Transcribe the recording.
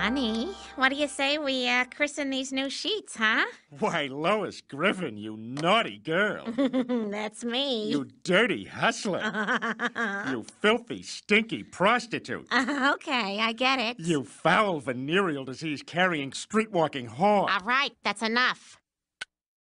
Honey, what do you say we christen these new sheets, huh? Why, Lois Griffin, you naughty girl. That's me. You dirty hustler. You filthy, stinky prostitute. Okay, I get it. You foul venereal disease carrying streetwalking whore. All right, that's enough.